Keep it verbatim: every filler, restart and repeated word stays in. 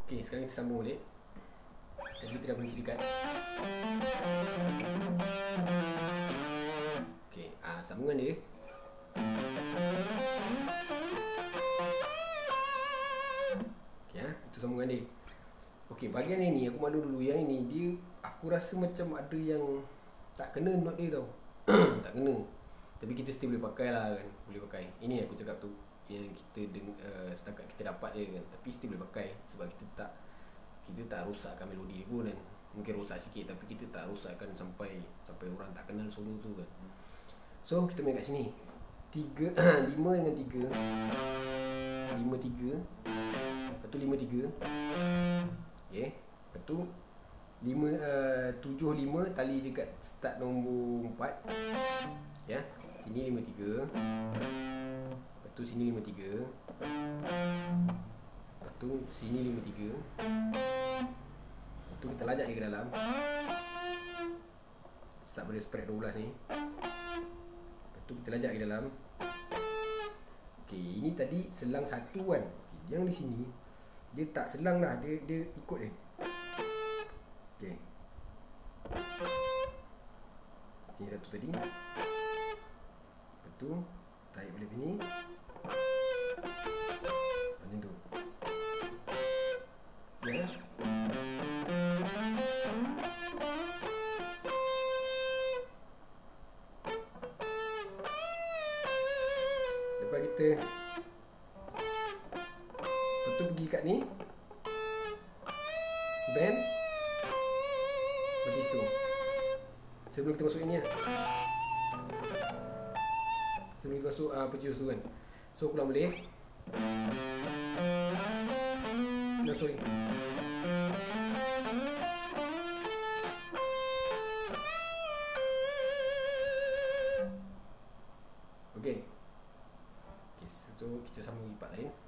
Okey, sekarang kita sambung balik. Tadi kita dah berhenti dekat. Okey, ah, sambungan dia. Okey, ah, itu sambungan dia. Okey, bahagian ini aku malu dulu. Yang ini dia aku rasa macam ada yang tak kena note dia tau. Tak kena. Tapi kita still boleh pakai lah kan. Boleh pakai. Ini aku cakap tu, yang kita deng, uh, setakat kita dapat dia kan. Tapi still boleh pakai. Sebab kita tak Kita tak rosakkan melodi dia pun kan. Mungkin rosak sikit, tapi kita tak rosakkan sampai Sampai orang tak kenal solo tu kan. So kita main kat sini. Tiga lima dengan tiga. Lima tiga. Lepas tu lima tiga. Okay. Lepas tu lima, uh, tujuh lima, tali dekat start nombor empat. Ya. Sini lima tiga. Lepas tu sini lima tiga. Lepas tu sini lima tiga. Lepas tu kita lajak dia ke dalam. Start pada spread dua belas ni. Lepas tu kita lajak ke dalam. Okey, ini tadi selang satu kan. Okay, yang di sini dia tak selang dah, dia dia ikut dia. Okey. Sini satu tadi. Lepas tu tarik balik sini. Macam tu. Ya. Lepas kita lepas tu pergi kat ni band berarti situ. Sebelum kita masuk ini lah. Sebelum kita masuk uh, pecius tu kan. So aku ulang boleh. No sorry. Okay. Okay, so kita sambung di part lain.